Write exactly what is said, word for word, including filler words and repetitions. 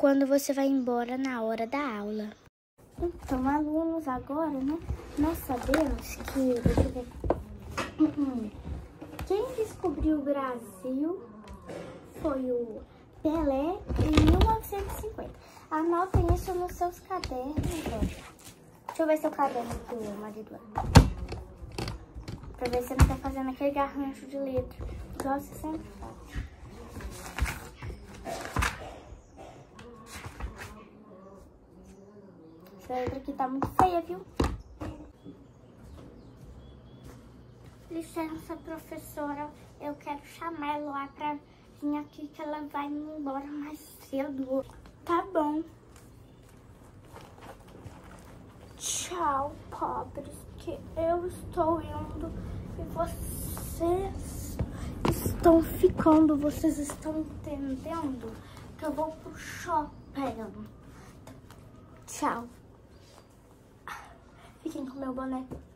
quando você vai embora na hora da aula. Então, alunos, agora, né, nós sabemos que, deixa eu ver, quem descobriu o Brasil foi o Pelé em mil novecentos e cinquenta. Anotem isso nos seus cadernos, ó. Deixa eu ver seu caderno do marido. Pra ver se você não tá fazendo aquele garrancho de letra, igual você sempre faz. Essa letra aqui tá muito feia, viu? Licença, professora. Eu quero chamar ela lá pra vir aqui que ela vai embora mais cedo. Tá bom. Tchau, pobres, que eu estou indo e vocês estão ficando. Vocês estão entendendo que eu vou pro shopping. Tchau. Fiquem com meu boneco.